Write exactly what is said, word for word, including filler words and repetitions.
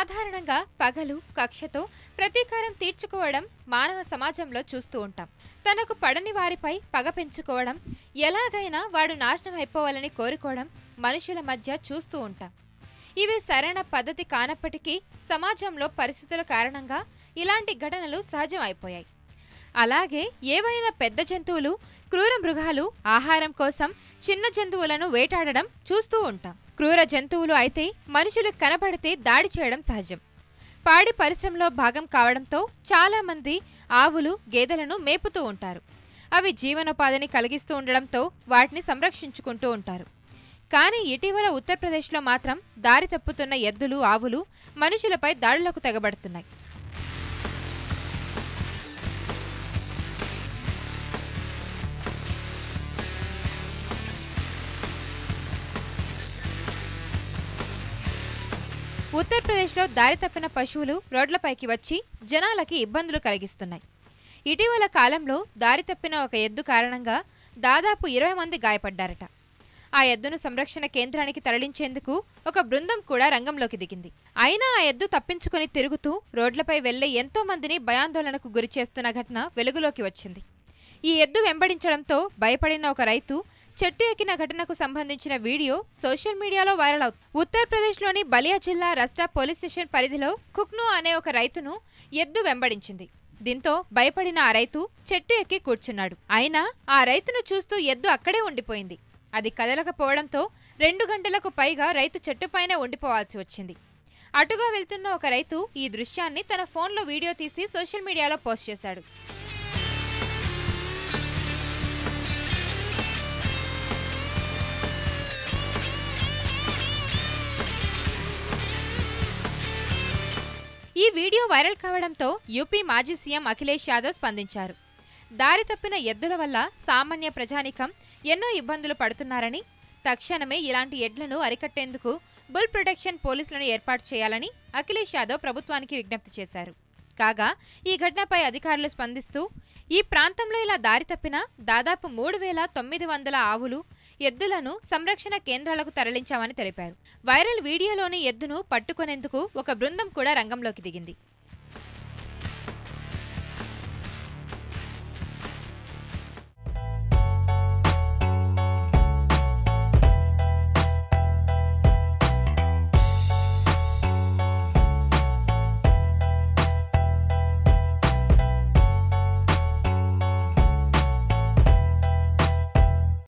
సాధారణంగా పగలు కక్షతో ప్రతీకారం తీర్చుకోవడం మానవ సమాజంలో చూస్తూ ఉంటాం. తనకు పడని వారిపై పగ పెంచుకోవడం, ఎలాగైనా వాడు నాశనం అయిపోవాలని కోరుకోవడం మనుషుల మధ్య చూస్తూ ఉంటాం. ఇవి సరైన పద్ధతి కానప్పటికీ సమాజంలో పరిస్థితుల కారణంగా ఇలాంటి ఘటనలు సహజం అయిపోయాయి. అలాగే ఏవైనా పెద్ద జంతువులు, క్రూర మృగాలు ఆహారం కోసం చిన్న జంతువులను వేటాడడం చూస్తూ ఉంటాం. క్రూర జంతువులు అయితే మనుషులు కనబడితే దాడి చేయడం సహజం. పాడి పరిశ్రమలో భాగం కావడంతో చాలామంది ఆవులు, గేదెలను మేపుతూ ఉంటారు. అవి జీవనోపాధిని కలిగిస్తూ ఉండడంతో వాటిని సంరక్షించుకుంటూ ఉంటారు. కానీ ఇటీవల ఉత్తరప్రదేశ్లో మాత్రం దారి తప్పుతున్న ఎద్దులు, ఆవులు మనుషులపై దాడులకు తెగబడుతున్నాయి. ఉత్తరప్రదేశ్లో దారి తప్పిన పశువులు రోడ్లపైకి వచ్చి జనాలకి ఇబ్బందులు కలిగిస్తున్నాయి. ఇటీవల కాలంలో దారి తప్పిన ఒక ఎద్దు కారణంగా దాదాపు ఇరవై మంది గాయపడ్డారట. ఆ ఎద్దును సంరక్షణ కేంద్రానికి తరలించేందుకు ఒక బృందం కూడా రంగంలోకి దిగింది. అయినా ఆ ఎద్దు తప్పించుకుని తిరుగుతూ రోడ్లపై వెళ్లే ఎంతో మందిని భయాందోళనకు గురి చేస్తున్న ఘటన వెలుగులోకి వచ్చింది. ఈ ఎద్దు వెంబడించడంతో భయపడిన ఒక రైతు చెట్టు ఎక్కిన ఘటనకు సంబంధించిన వీడియో సోషల్ మీడియాలో వైరల్ అవుతుంది. ఉత్తరప్రదేశ్లోని బలియా జిల్లా రస్టా పోలీస్ స్టేషన్ పరిధిలో కుక్ను అనే ఒక రైతును ఎద్దు వెంబడించింది. దీంతో భయపడిన ఆ రైతు చెట్టు ఎక్కి కూర్చున్నాడు. అయినా ఆ రైతును చూస్తూ ఎద్దు అక్కడే ఉండిపోయింది. అది కదలకపోవడంతో రెండు గంటలకు పైగా రైతు చెట్టుపైనే ఉండిపోవాల్సి వచ్చింది. అటుగా వెళ్తున్న ఒక రైతు ఈ దృశ్యాన్ని తన ఫోన్లో వీడియో తీసి సోషల్ మీడియాలో పోస్ట్ చేశాడు. ఈ వీడియో వైరల్ కావడంతో యూపీ మాజీ సీఎం అఖిలేష్ యాదవ్ స్పందించారు. దారి తప్పిన ఎద్దుల వల్ల సామాన్య ప్రజానికం ఎన్నో ఇబ్బందులు పడుతున్నారని, తక్షణమే ఇలాంటి ఎడ్లను అరికట్టేందుకు బుల్ ప్రొటెక్షన్ పోలీసులను ఏర్పాటు చేయాలని అఖిలేష్ యాదవ్ ప్రభుత్వానికి విజ్ఞప్తి చేశారు. కాగా ఈ ఘటనపై అధికారులు స్పందిస్తూ ఈ ప్రాంతంలో ఇలా దారి తప్పిన దాదాపు మూడు వేల తొమ్మిది వందల ఆవులు, ఎద్దులను సంరక్షణ కేంద్రాలకు తరలించామని తెలిపారు. వైరల్ వీడియోలోని ఎద్దును పట్టుకునేందుకు ఒక బృందం కూడా రంగంలోకి దిగింది.